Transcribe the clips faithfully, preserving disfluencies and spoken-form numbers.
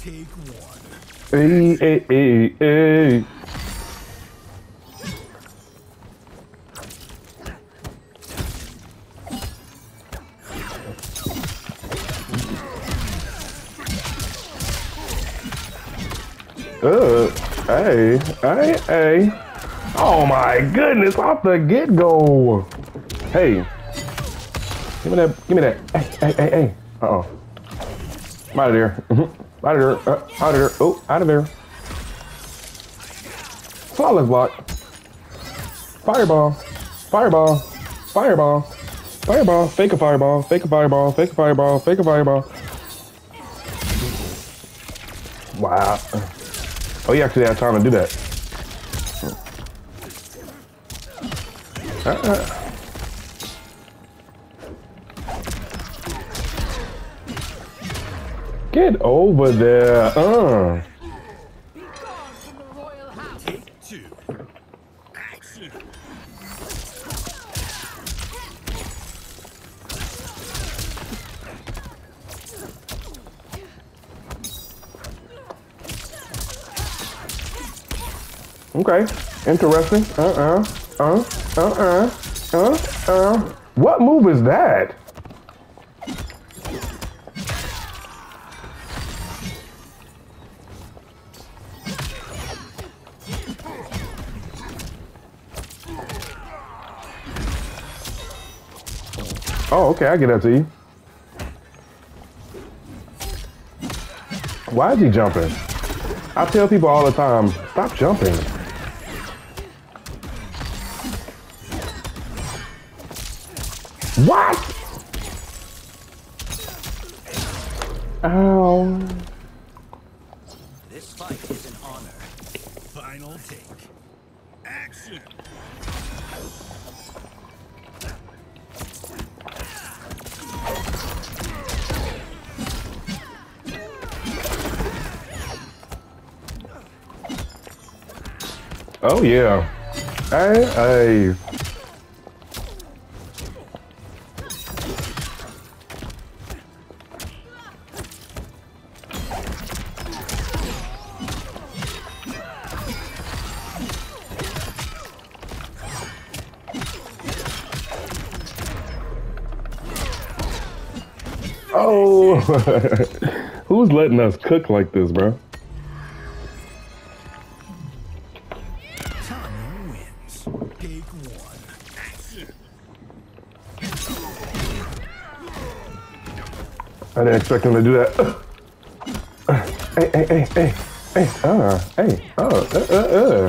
Take one. Hey, hey, hey, hey. Uh, hey, hey, hey. Oh my goodness, off the get-go. Hey. Give me that, give me that. Hey, hey, hey, hey. Uh-oh. I'm out of there. Out of there. Uh, out of there. Oh, out of there. Flawless block. Fireball. Fireball. Fireball. Fireball. Fake a fireball. Fake a fireball. Fake a fireball. Fake a fireball. Wow. Oh, you actually had time to do that. Uh-uh. Get over there. Uh. Take two. Action. Okay. Interesting. Uh-uh. Uh, uh-uh. Uh-uh. What move is that? Oh, okay, I get that to you. Why is he jumping? I tell people all the time, stop jumping. What? Ow. This fight is an honor. Final take. Action. Oh yeah. Hey, hey. Oh, who's letting us cook like this, bro? Tanya wins. Take one. Action. I didn't expect him to do that. Hey, hey, hey, hey, hey, uh, hey, oh, uh, uh, uh.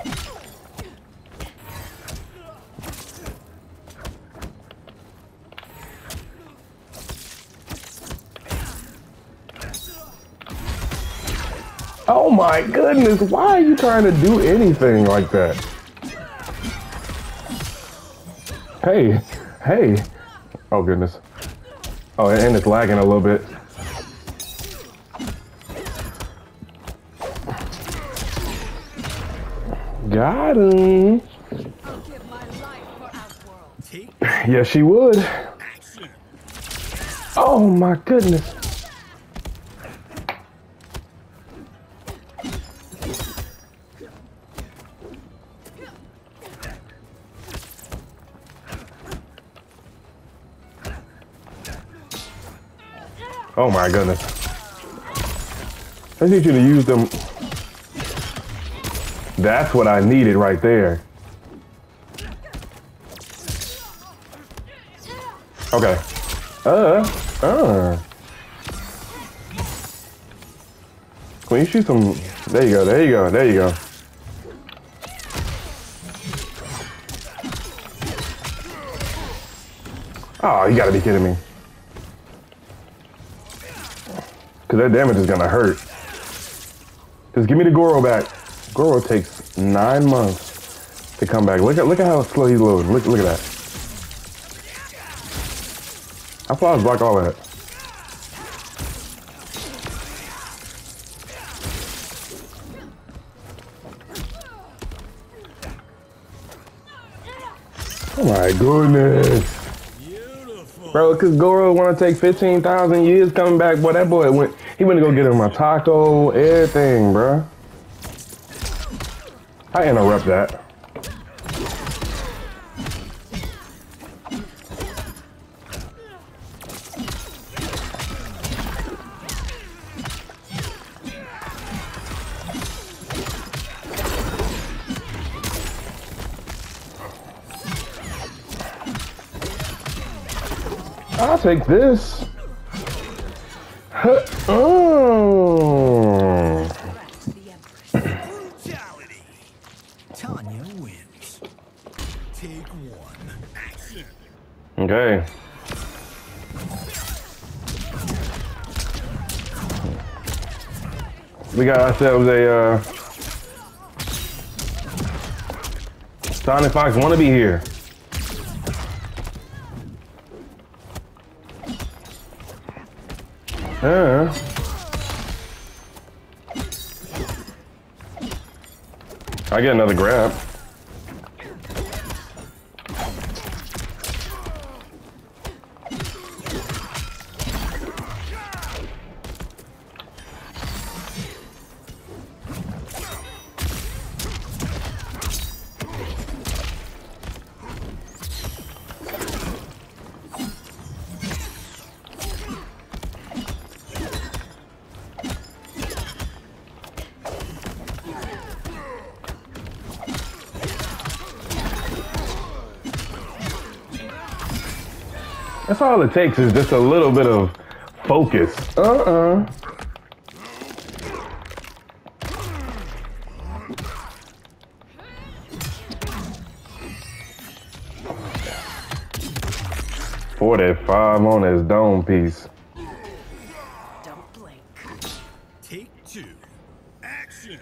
Oh my goodness, why are you trying to do anything like that? Hey, hey. Oh goodness. Oh, and it's lagging a little bit. Got him. Take Yes, she would. action. Oh my goodness. Oh my goodness. I need you to use them. That's what I needed right there. Okay. Uh, uh. Can you shoot some? There you go, there you go, there you go. Oh, you gotta be kidding me. Cause that damage is gonna hurt. Just give me the Goro back. Goro takes nine months to come back. Look at look at how slow he's loading. Look look at that. How far is block all that? Oh my goodness. Beautiful. Bro, cause Goro wanna take fifteen thousand years coming back, boy, that boy went He went to go get him my taco, everything, bruh. I interrupt that. I'll take this. Oh. Brutality. Tanya wins. Take one. Action. Okay. We got ourselves a uh, Sonic Fox wanna be here. Yeah. I get another grab. That's all it takes is just a little bit of focus. Uh-uh. forty-five on his dome piece. Don't blink. Take two. Action.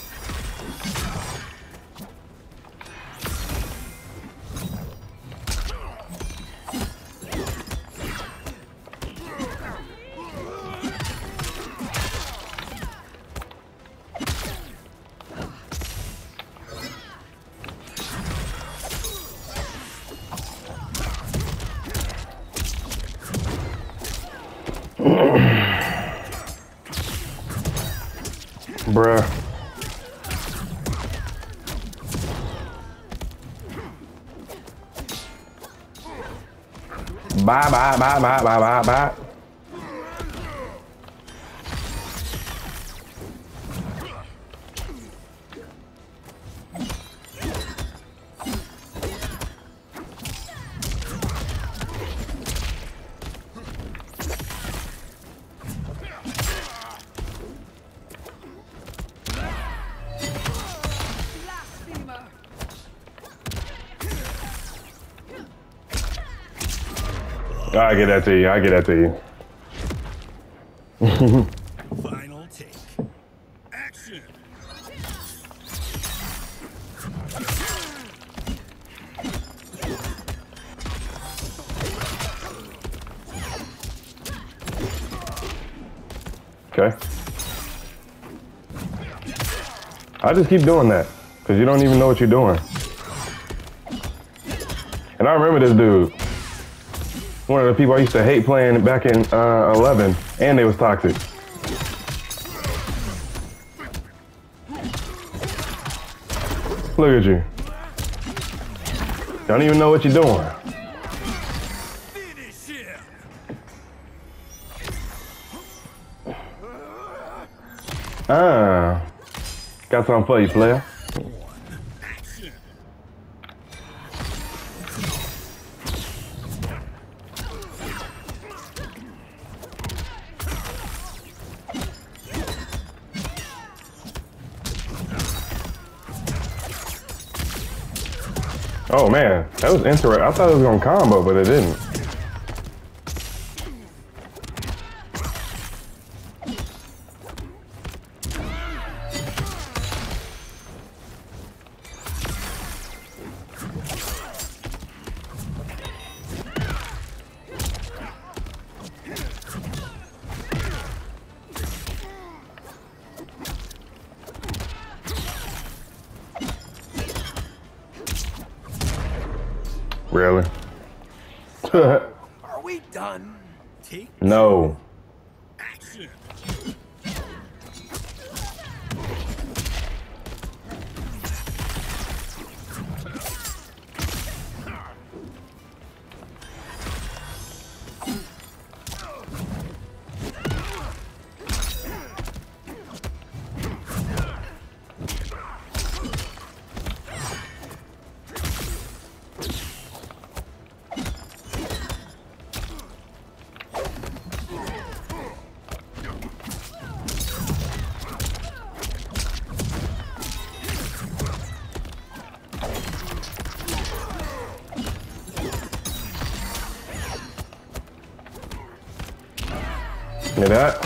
Bruh. Bye, bye, bye, bye, bye, bye, bye. I get that to you. I get that to you. Final take. Action. Okay. I just keep doing that because you don't even know what you're doing. And I remember this dude. One of the people I used to hate playing back in uh, eleven, and they was toxic. Look at you. Don't even know what you're doing. Finish him. Ah, got something for you, player. Action. Oh man, that was interesting. I thought it was gonna combo, but it didn't. Really? Are we done? Take No. action. Hear that?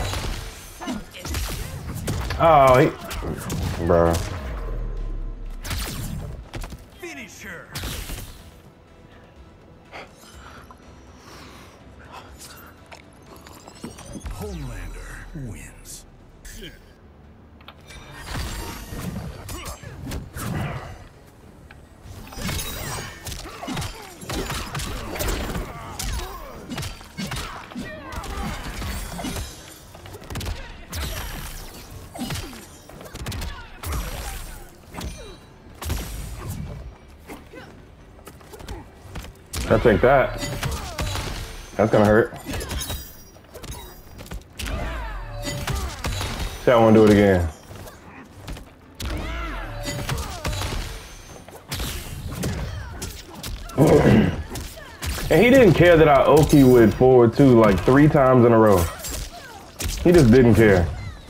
Oh, he... Bro. Finish her. Homelander wins. I think that. That's gonna hurt. See, I wanna do it again. And he didn't care that I Oki with forward two like three times in a row. He just didn't care.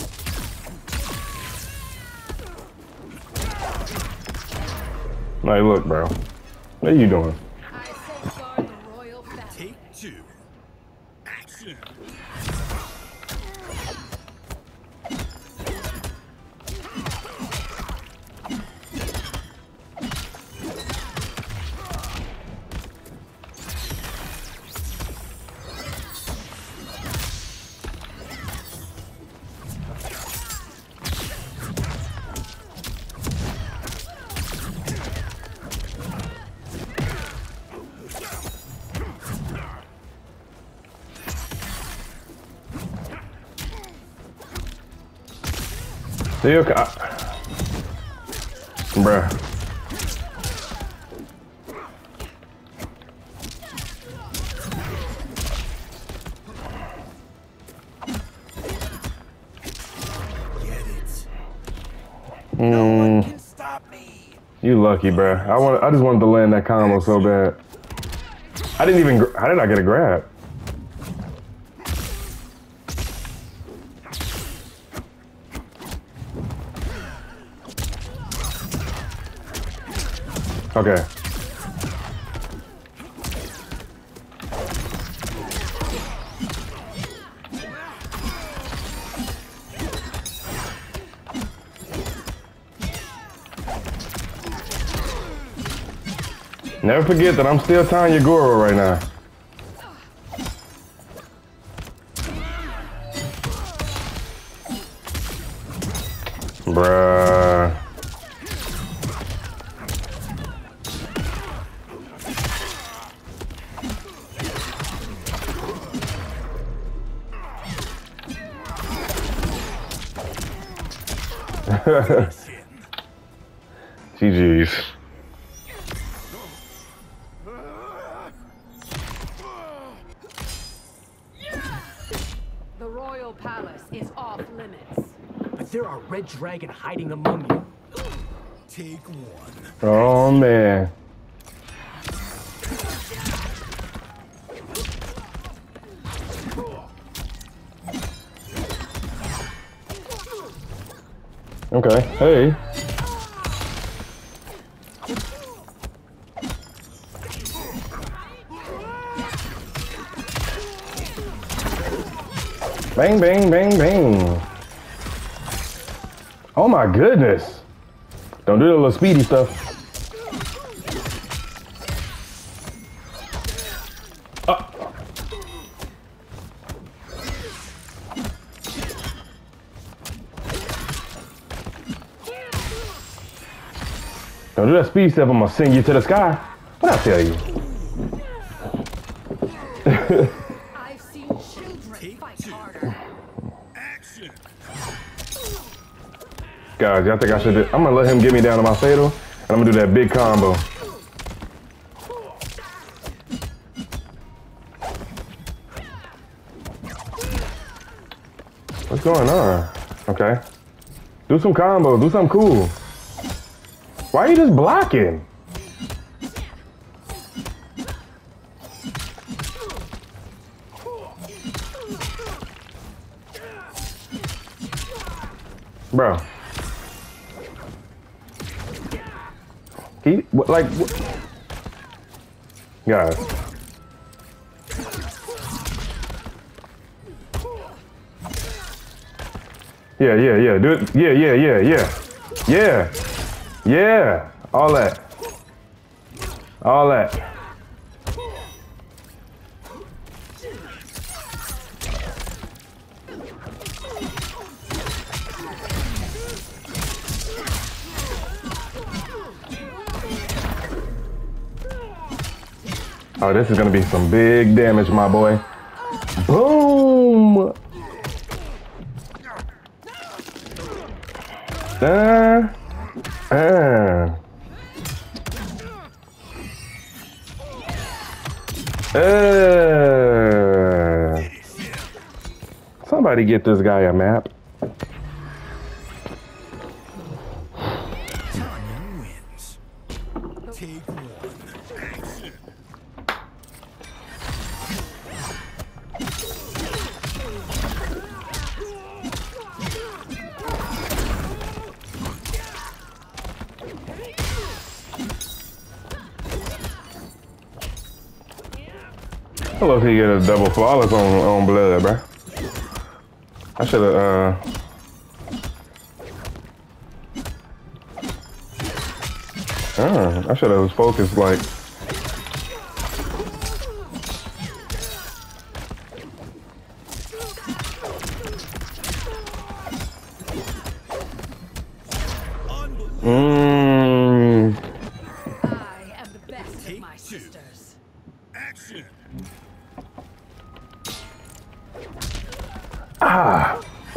Like, look, bro. What are you doing? Take two. Action. See, okay. Bruh. No one can stop me. You lucky, bruh. I want. I just wanted to land that combo so bad. I didn't even. How did I get a grab? Okay. Never forget that I'm still Tanya Goro right now. Bruh. G G's. The Royal Palace is off limits. But there are Red Dragon hiding among you. Take one. Oh man. Okay, hey. Bang, bang, bang, bang. Oh my goodness. Don't do the little speedy stuff. Oh. Don't do that speed step, I'm gonna send you to the sky. What I tell you? I've seen children Take fight two. harder. Action. Guys, y'all think I should do, I'm gonna let him get me down to my fatal, and I'm gonna do that big combo. What's going on? Okay. Do some combos, do something cool. Why are you just blocking? Bro. He, what, like, what? Guys. Yeah, yeah, yeah. Do it. Yeah, yeah, yeah, yeah. Yeah. Yeah. All that. All that. Oh, this is gonna be some big damage, my boy. Boom! Uh, uh. Uh. Somebody get this guy a map. Wins. Take one. Action. I love he get a double flawless on on blood, bro. I should have. Uh... Uh, I should have focused like. Mmm. I am the best of my sisters. Action. Ah.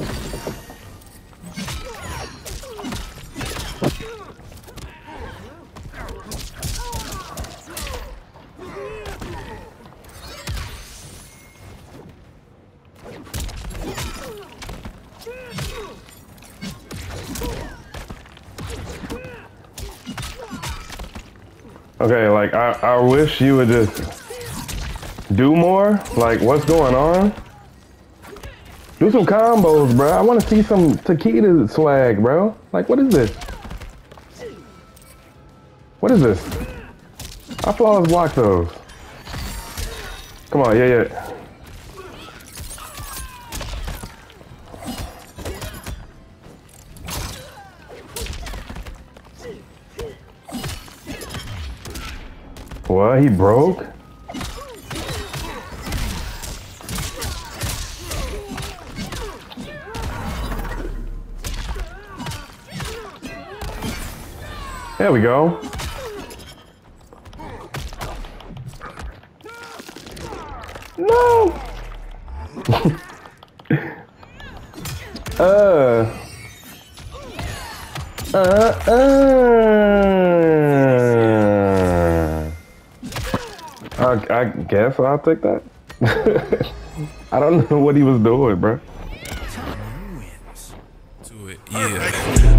Okay, like I, I wish you would just do more. Like, what's going on? Do some combos, bro. I want to see some Takeda swag, bro. Like, what is this? What is this? I flawless block those. Come on, yeah, yeah. What? He broke? There we go. No. uh. Uh. Uh. I, I guess I'll take that. I don't know what he was doing, bro. Wins. Do it. Yeah.